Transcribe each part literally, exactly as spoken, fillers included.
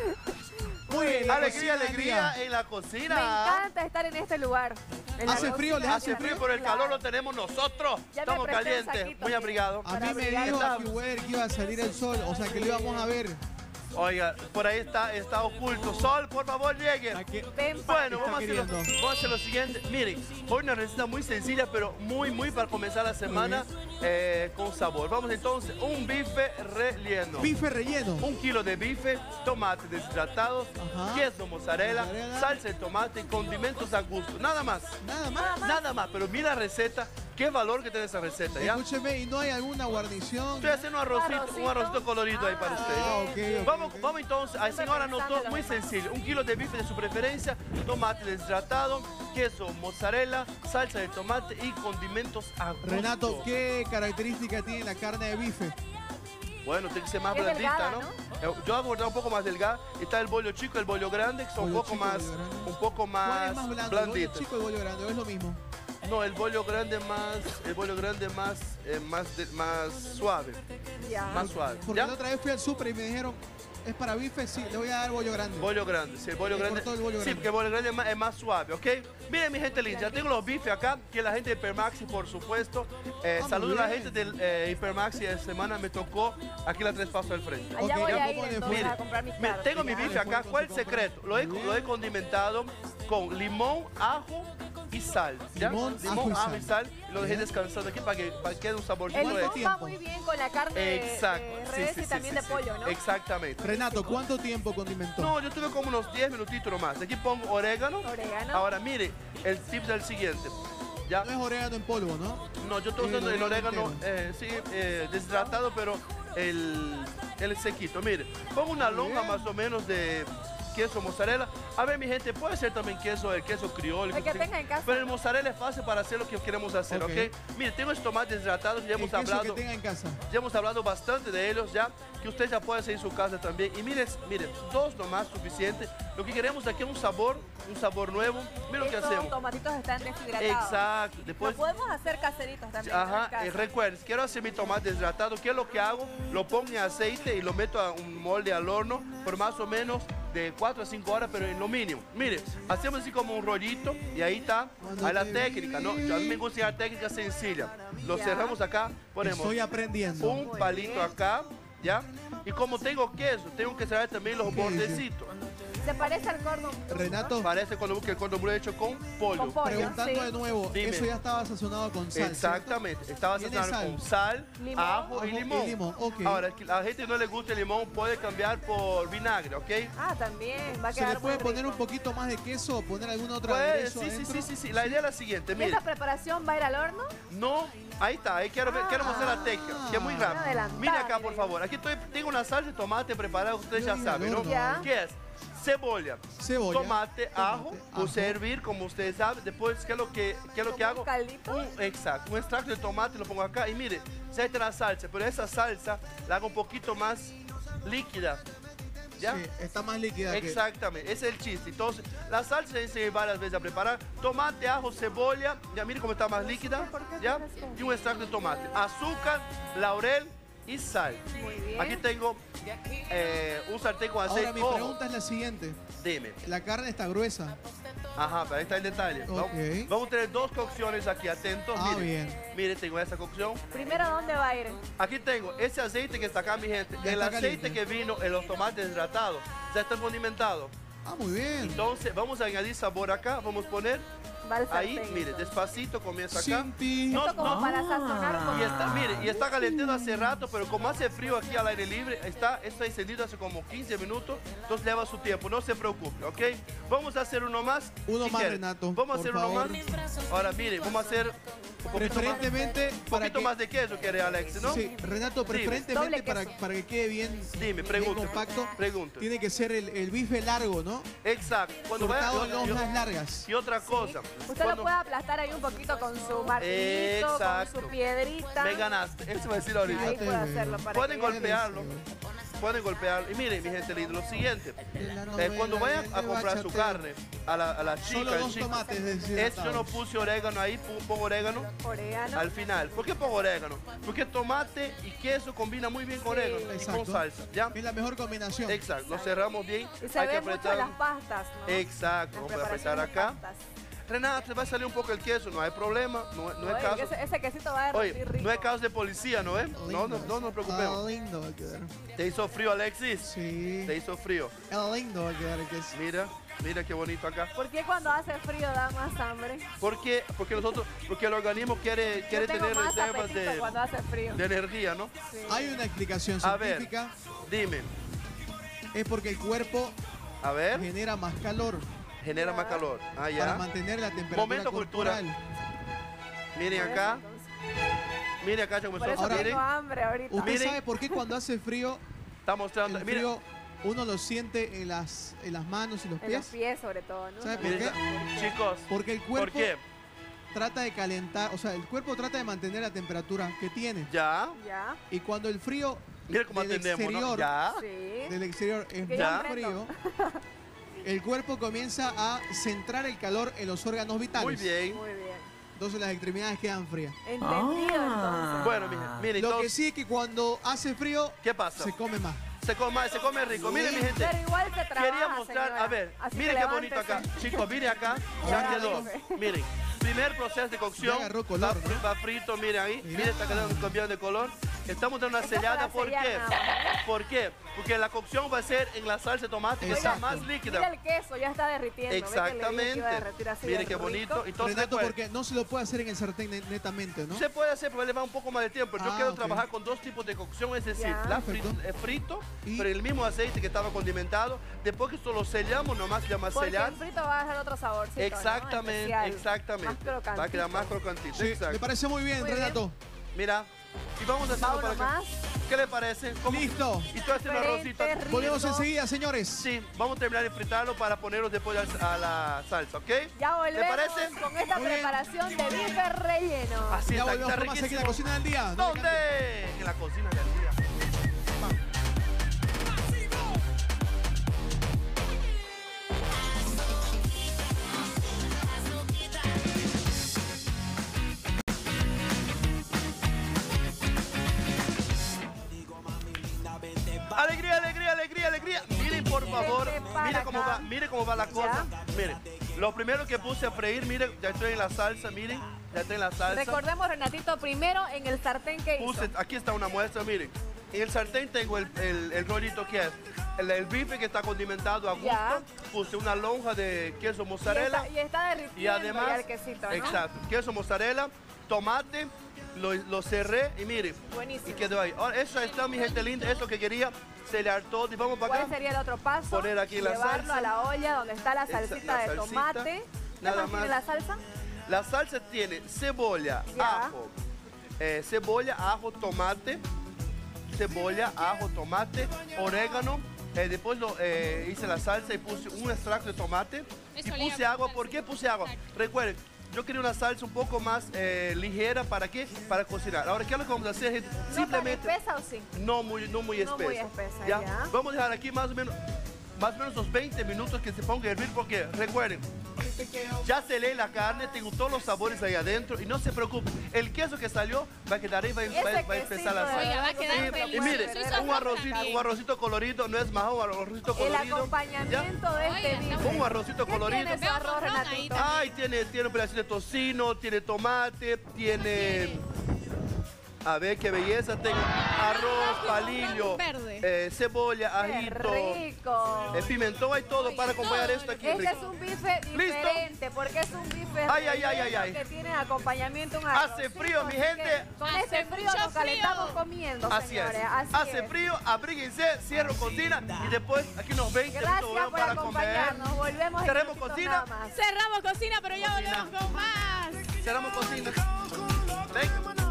Muy bien, alegría, alegría en la cocina. Me encanta estar en este lugar. En la ¿Hace frío? ¿Les cocina, Hace frío, pero el claro. calor lo tenemos nosotros. Ya me Estamos presté un calientes, saquito muy que- abrigados. A mí Para me brillar. dijo AccuWeather que iba a salir el sol, o sea que lo íbamos a ver. Oiga, por ahí está, está oculto. Sol, por favor, llegue. Aquí- Ven, Bueno, está vamos a, hacer lo, queriendo. vamos a hacer lo siguiente. Miren, hoy una receta muy sencilla, pero muy, muy para comenzar la semana eh, con sabor. Vamos entonces, un bife relleno. Bife relleno. Un kilo de bife, tomates deshidratados, Ajá. queso mozzarella, Mozzarella. salsa de tomate, condimentos a gusto. Nada más. Nada más. Nada más, pero mira la receta, qué valor que tiene esa receta, ¿ya? Escúcheme, ¿y no hay alguna guarnición? Estoy haciendo un arrocito, Arrocito. un arrocito colorido ahí para Ah, ustedes. Ah, ok, ok, Vamos, ok. vamos entonces, a señora anotó, muy sencillo, un kilo de bife de su preferencia, tomate deshidratado, queso mozzarella, salsa de tomate y condimentos a gusto. Renato, ¿qué característica tiene la carne de bife? Bueno, tiene que ser más Es blandita, delgada, ¿no? Yo hago un poco más delgada. Está el bollo chico, el bollo grande, que son un Bollo poco chico, más, bollo grande. un poco ¿Cuál más, es más blando, el bollo blandito. chico o el bollo grande? ¿O es lo mismo? No, el bollo grande más, el bollo grande más, eh, más, de- más suave, Ya. más suave. Porque ¿Ya? la otra vez fui al súper y me dijeron, ¿es para bife? Sí, le voy a dar bollo grande. Bollo grande, sí, el bollo Me grande. cortó el bollo Sí, grande. porque el bollo grande es más, es más suave, ¿ok? Miren, mi gente linda, ya tengo los bifes acá, que la gente de Hipermaxi, por supuesto. Eh, Ah, muy saludo a la bien. gente del eh, Hipermaxi de semana, me tocó aquí la tres pasos del frente. Allá Ok, voy ya a ir ponle entonces Mire, a comprar mis mire, carnes. tengo mi Ya, bife después acá. ¿Cuál es el entonces secreto? Lo he, compra. lo he condimentado con limón, ajo y sal. ¿ya? Limón, limón ajo y ajo sal. y sal. Y lo dejé Ya. descansando aquí para que, para que quede un saborcito El de... limón va tiempo. muy bien con la carne de- Exacto. de sí, res sí, y sí, también sí, de sí. pollo, ¿no? Exactamente. Renato, ¿cuánto tiempo condimentó? No, yo tuve como unos diez minutitos nomás. Aquí pongo orégano. Orégano. Ahora, mire, el tip es el siguiente. ¿Ya? No es orégano en polvo, ¿no? No, yo estoy El usando el orégano orégano, eh, sí, eh, deshidratado, pero el, el sequito. Mire, pongo una Muy lonja bien. más o menos de queso mozzarella. A ver, mi gente, puede ser también queso, el queso criollo. El que sí. tenga en casa. Pero el mozzarella es fácil para hacer lo que queremos hacer, ¿ok? Ok. Mire, tengo estos tomates deshidratados, ya El hemos queso hablado. que tenga en casa. Ya hemos hablado bastante de ellos, ya, que usted ya puede hacer en su casa también. Y miren, miren, dos nomás suficiente. Lo que queremos aquí es un sabor, un sabor nuevo. Miren lo que Estos hacemos. tomatitos están deshidratados. Exacto. Los Después, podemos hacer caseritos también. ajá, en casa. eh, recuerden, quiero hacer mi tomate deshidratado. ¿Qué es lo que hago? Lo pongo en aceite y lo meto a un molde al horno por más o menos de cuatro a cinco horas, pero en lo mínimo. Mire, hacemos así como un rollito y ahí está, Cuando ahí la te técnica, ¿no? vi. Yo- a mí me gusta la técnica sencilla. Lo Ya. cerramos acá, ponemos Estoy aprendiendo. un Muy palito bien. acá, ¿ya? Y como tengo queso, tengo que cerrar también los Ok, bordecitos. Se parece al cordon bleu, Renato, Parece cuando que el cordon bleu hecho con pollo. Con pollo. preguntando sí. de nuevo, Dime. eso ya estaba sazonado con sal, Exactamente, estaba ¿Tiene sazonado con sal, Limón. ajo y Ajo y limón. limón, ok. Ahora, que a la gente no le gusta el limón, puede cambiar por vinagre, ¿ok? Ah, también. Va a ¿Se quedar le puede muy poner rico. un poquito más de queso o poner algún otro Puede, aderezo sí, sí, adentro? sí, sí, sí. La idea es la siguiente, ¿Y mire. esta preparación va a ir al horno? No, ahí está, ahí quiero, ver- Ah. quiero mostrar la técnica, que es muy Quiero rápido. adelantar, Mire acá, por mire. favor. Aquí estoy, tengo una salsa de tomate preparada, ustedes Yo ya dije al saben, ¿no? horno. Ya. ¿Qué es? Cebolla, Cebolla, tomate, ajo, tomate, puse a ajo. hervir, como ustedes saben. Después, ¿qué es lo que, qué es lo que ¿Como hago? un caldito? Un- exacto, un extracto de tomate lo pongo acá. Y mire, ya está la salsa, pero esa salsa la hago un poquito más líquida. ¿Ya? Sí, está más líquida que... Exactamente, ese es el chiste. Entonces, la salsa se enseña varias veces a preparar. Tomate, ajo, cebolla, ya mire cómo está más líquida, ¿Por qué ¿ya? haces esto? Y un extracto de tomate. Azúcar, laurel y sal. Muy bien. Aquí tengo eh, un sartén con aceite. Ahora mi Ojo, pregunta es la siguiente. dime. La carne está gruesa. Ajá, pero ahí está el detalle. Vamos- Ok. Vamos a tener dos cocciones aquí, atentos. Ah, mire, bien. Mire, tengo esa cocción. Primero, ¿dónde va a ir? Aquí tengo ese aceite que está acá, mi gente. Ya el está aceite caliente. que vino en los tomates hidratados. Ya está condimentado. Ah, muy bien. Entonces, vamos a añadir sabor acá. Vamos a poner Va al ahí, sartén. mire, despacito comienza acá. Cinti. No, Esto como no. para sazonar un Y está, poquito. mire, y está calentando hace rato, pero como hace frío aquí al aire libre, está, está encendido hace como quince minutos, entonces lleva su tiempo, no se preocupe, ¿ok? Vamos a hacer uno más. Uno si más, quiere. Renato, Vamos a por hacer uno favor. más. Ahora, mire, vamos a hacer un poquito más, Preferentemente un para poquito que... más de queso, quiere Alex, ¿no? Sí, Renato, Doble preferentemente queso. para, para que quede bien, Dime, bien pregunta. compacto, Pregunta. tiene que ser el, el bife largo, ¿no? Exacto. Cuando vaya, Cortado en y- y- lonjas largas. y otra cosa. Usted cuando- lo puede aplastar ahí un poquito con su martillito, Exacto. con su piedrita. Me ganaste, eso va a decir ahorita. Ahí Fíjate, puede güey. hacerlo para Pueden que- golpearlo. pueden golpear. Y miren, mi gente linda, lo siguiente. De la Eh, novela cuando vayan del a comprar su bachateo. carne, a la, a la chica, Solo al dos chico, tomates es, deshidratados. yo no puse orégano ahí, pu- pongo orégano Orégano. al final. ¿Por qué pongo orégano? Porque tomate y queso combina muy bien con Sí. orégano y con Exacto. salsa. ¿Ya? Es la mejor combinación. Exacto, lo cerramos bien. Y se Hay que ve mucho apretar. las pastas, ¿no? Exacto, Las vamos a apretar preparaciones de acá. pastas. Renata, te va a salir un poco el queso, no hay problema, no, no es Oye, caso. ese, ese quesito va a Oye, derretir rico. no es caso de policía, ¿no es? No, no, Lindo. no nos preocupemos. Ah, lindo va a quedar. ¿Te hizo frío, Alexis? Sí. Te hizo frío. Es lindo va a quedar el queso. Mira, mira qué bonito acá. ¿Por qué cuando hace frío da más hambre? ¿Por qué? Porque nosotros, porque el organismo quiere, quiere Yo tengo tener más reservas apetito de, cuando hace frío. de energía, ¿no? Sí. Hay una explicación A ver. científica. Dime, Es porque el cuerpo a ver, genera más calor genera más calor. Ah, para ya. mantener la temperatura Momento cultura. corporal. Miren Por acá, eso, entonces. miren acá, como Por eso Ahora, tengo miren, hambre ahorita. ¿Usted Miren. sabe por qué cuando hace frío, está mostrando, el miren, frío uno lo siente en las, en las manos y los En los pies? pies sobre todo, ¿no? ¿Sabe por miren, qué? chicos, Porque el ¿por cuerpo qué? trata de calentar, o sea, el cuerpo trata de mantener la temperatura que tiene. Ya, Ya. Y cuando el frío miren cómo del atendemos, ¿no? exterior, Ya, Sí. del exterior es Que muy ya frío, el cuerpo comienza a centrar el calor en los órganos vitales. muy bien. Muy bien. Entonces las extremidades quedan frías. Entendido entonces. Bueno, miren, miren, Lo que entonces, sí es que cuando hace frío, ¿qué pasa? se come más. Se come, se come rico. Miren, mi gente. Pero igual se trabaja, Quería mostrar, señora. a ver, Así miren que qué bonito acá. levántese. Chicos, miren acá, ya Ya, quedó. jefe. Miren, primer proceso de cocción. Ya agarró color, va, ¿no? fri- va frito, miren ahí. Mira. Miren, está quedando cambiando de color. Estamos dando una Esto es sellada, para ¿por sellar qué? nada más. ¿Por qué? Porque la cocción va a ser en la salsa de tomate, que está Exacto. más Mira líquida. el queso, ya está derritiendo. ¿Ve que le dije que Exactamente. iba a derretir así Miren de qué rico? bonito. Entonces, Renato, recuerden, porque no se lo puede hacer en el sartén ne- netamente, ¿no? se puede hacer, pero le va un poco más de tiempo. Yo Ah, quiero ok. trabajar con dos tipos de cocción, es decir, Ya. la fri- Perfecto. eh, frito, Y- pero el mismo aceite que estaba condimentado. Después que esto lo sellamos, nomás se llama Porque sellar. el frito va a dejar otro saborcito, ¿no? Exactamente, Especial. exactamente. Más Va a quedar más crocantito. crocantito. Sí, exacto. me parece muy bien, Muy bien. Renato. Mira, y vamos a Va hacerlo uno para acá. más. ¿Qué le parece? ¿Cómo? Listo. Y tú haces un arrocito. Diferente, rico. Volvemos enseguida, señores. Sí, vamos a terminar de fritarlo para ponerlo después al- a la salsa, ¿ok? Ya volvemos ¿Te parece? con esta Muy bien. preparación de bife relleno. Así Ya está, volvemos está con más aquí en la riquísimo. cocina del día. No ¿Dónde? En la cocina del día. Alegría, alegría, alegría, alegría. Miren, por favor, Vente para mire cómo acá. va, mire cómo va la cosa. Miren, lo primero que puse a freír, miren, ya estoy en la salsa, miren, ya estoy en la salsa. Recordemos, Renatito, primero en el sartén que hizo. Puse, aquí está una muestra, miren. En el sartén tengo el, el, el rollito que es el, el bife que está condimentado a gusto. Ya. Puse una lonja de queso y mozzarella. está, y está derritiendo Y además, ya el quesito, ¿no? exacto, queso mozzarella, tomate, lo, lo cerré y miren, Buenísimo. y quedó ahí. Ahora, eso está, mi gente linda, eso que quería sellar todo. Y vamos para ¿Cuál acá. sería el otro paso? Poner aquí la Llevarlo salsa. a la olla donde está la Exa- salsita la de salsita. tomate. ¿Qué Nada más tiene más. la salsa? La salsa tiene cebolla, Ya. ajo, eh, cebolla, ajo, tomate, cebolla, ajo, tomate, orégano. Eh, después lo, eh, hice la salsa y puse un extracto de tomate Eso y le puse iba a agua. preguntar, ¿Por sí. qué puse agua? Exacto. Recuerden, yo quería una salsa un poco más eh, ligera. ¿Para qué? Para cocinar. Ahora, ¿qué es lo que vamos a hacer, gente? ¿No Simplemente tan espesa o sí? no muy, no muy No espesa. muy espesa, ¿Ya? ya. Vamos a dejar aquí más o menos, más o menos unos veinte minutos que se ponga a hervir porque recuerden, ya selé la carne, tengo todos los sabores ahí adentro y no se preocupen, el queso que salió va a quedar ahí, va, a- Ese va a- va a quesito empezar la de salsa. Oiga, va a quedar verdad, feliz. Y mire, Soy un Sofía arrocito, también. un arrocito colorido, no es majo, un arrocito El colorido. acompañamiento de este Oiga, bife. está Un arrocito ¿Qué colorido. tiene su Veo arroz, morrón ahí Renatito? también. Ay, tiene, tiene un pedacito de tocino, tiene tomate, tiene... A ver qué belleza, tengo arroz, palillo, Verde. eh, cebolla, ¡Qué ajito, rico! eh, pimentón, hay todo Oye, para acompañar todo. esto aquí. Este rico. es un bife diferente porque es un bife Ay, ay, ay, ay, relleno ay. que tiene acompañamiento un Hace arrocito, frío, mi así gente. que Con Hace este frío mucho nos calentamos frío. comiendo, Así es. señores. Así Hace es. frío, abríguense, cierro cocina y después aquí unos veinte minutos Gracias volvemos por para comer. acompañarnos. Volvemos en Cerremos minutitos cocina. nada más. Cerramos cocina, pero ya Cocina. volvemos con más. Cerramos cocina. Ven.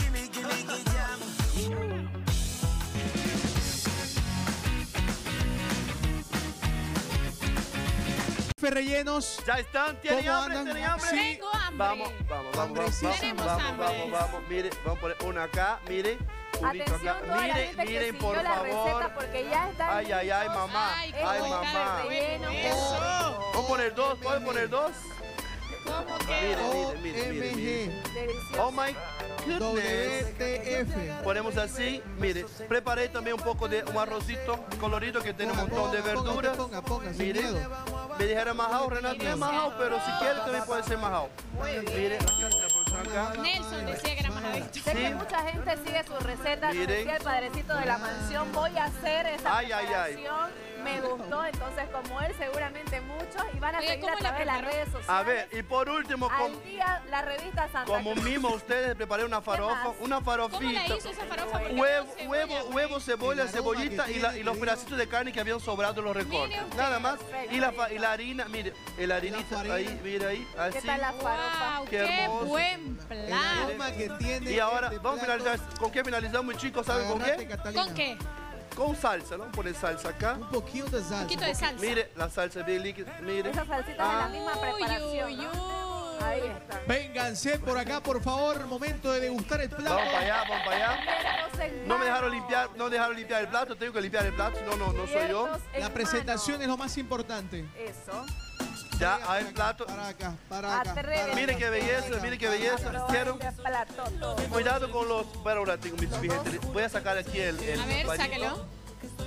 Bife rellenos. ¿Ya están? ¿Tienen ¿Cómo hambre? andan? ¿Tienen hambre? Sí. Tengo hambre. Vamos, vamos, vamos, vamos, Hambrecísimo. vamos, Tenemos vamos, hambre. vamos, vamos, mire, vamos a poner una acá, mire, Purito Atención acá. toda la Miren, gente que miren, siguió por la favor. receta porque ya está. Ay, ay, ay, mamá. Ay, Ay, cómo está mamá. de Relleno. Eso. Vamos a poner dos, ¿pueden poner dos? ¿Cómo Miren, que? miren, miren, miren, miren. Delicioso. Oh my goodness. W T F. Ponemos así, mire, preparé también un poco de un arrocito colorido que tiene un Ponga, montón de ponga, ponga, verduras. ponga, ponga, sin Mire, miedo. me dijera majao, Renato, no es majao, pero si quiere también puede ser majao. Mire, acá. Nelson decía que era más adicto. Sé que Sí. mucha gente sigue sus recetas. Miren. Decía el padrecito de la mansión, voy a hacer esa Ay, ay, ay. preparación. Me gustó, entonces como él seguramente muchos y van a Oye, seguir ¿cómo a la través de las preparó? redes sociales. A ver, y por último, com- Al día, la revista Santa como Cruz. mismo ustedes preparé una farofa, más? una ¿Cómo la farofita. hizo esa farofa? Porque Huevo, no cebolla, huevo, pues. huevo, cebolla, El aroma cebollita que y, la- tiene, y los te pedacitos de carne que habían sobrado los recortes. Mire usted. Nada más. Perfecto. Y la, fa- y la harina, mire, el harinita, farina. ahí, mire ahí, ¿Qué así. tal la farofa? Wow, Qué qué, hermoso. buen El plan. aroma que tiene. Y ahora, este vamos a plato. finalizar. ¿Con qué finalizamos, chicos? ¿Saben con Agarrate, qué? Catalina. ¿Con qué? Con salsa, ¿no? Poner salsa acá. Un poquito de salsa. Un poquito de salsa. Mire, la salsa bien líquida, mire. Esas salsitas de la Ah. misma Uy, preparación. uy, ¿no? uy. Ahí está. Vénganse por acá, por favor. Momento de degustar el plato. Vamos para allá, vamos para allá. Abiertos en No me dejaron mano. limpiar, no dejaron limpiar el plato, tengo que limpiar el plato, no, no, no soy yo. Abiertos en La presentación mano. es lo más importante. Eso. Ya, Para a el acá, plato. Para acá, para acá. Atrévete. para Mire acá, qué belleza, para acá, mire qué para acá. belleza. Probar ¿Quiero? este plato, todo. Cuidado con los... Bueno, ahora tengo mis fíjate, voy a sacar aquí el, el A ver, palito. sáquelo.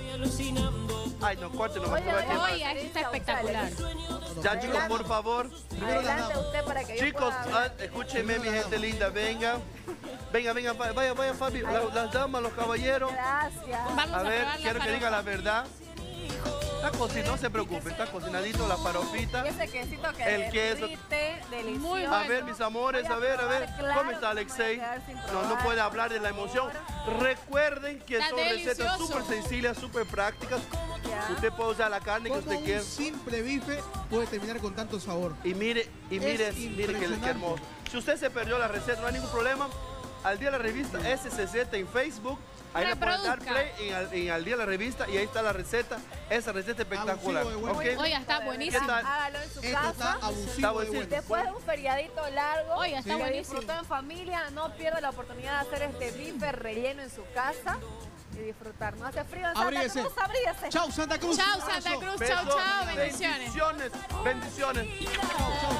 Ay, no, corte, no me Oye, puedo oye, quemar. Oye, aquí está espectacular. Ya, chicos, por favor. Primero las Adelante damas. usted para que yo Chicos, pueda ah, escúchenme, mi gente linda, venga. Venga, venga, va- vaya, vaya, Fabi. La- las damas, los caballeros. Gracias. Vamos A a, ver, probar quiero la que diga la farofa. verdad. Está cocinado, no se preocupe, está cocinadito la farofita. Y ese quesito que El queso. derrite, delicioso. Muy A bueno. ver, mis amores, a ver, a ver. Claro, ¿Cómo está Alexei? no me voy a quedar sin No, probar, no puede hablar de la emoción. Recuerden que Está son recetas delicioso. súper sencillas, súper prácticas. Ya. Usted puede usar la carne que Como usted quiera. un simple bife puede terminar con tanto sabor. Y mire, y mire, Es mire qué, qué impresionante. hermoso. Si usted se perdió la receta, no hay ningún problema. Al día de la revista S C Z en Facebook. Ahí le pueden dar Reproduzca. play en al, en al día de la revista y ahí está la receta. Esa receta espectacular. Abusivo de ¿Ok? bueno. Oiga, está ¿Qué buenísimo. tal? Hágalo en su Esto está casa. abusivo Está de buenísimo. bueno. Después de un feriadito largo, Oiga, está Sí. que buenísimo. disfrutó en familia, no pierda la oportunidad de hacer este bife relleno en su casa y disfrutar. No hace frío en Santa Abríguese. Cruz, abríguese. Chau, Santa Cruz. Chao, Un abrazo. Santa Cruz. Besos, Chao, chao. Bendiciones. Bendiciones. Bendiciones. Chau, chau.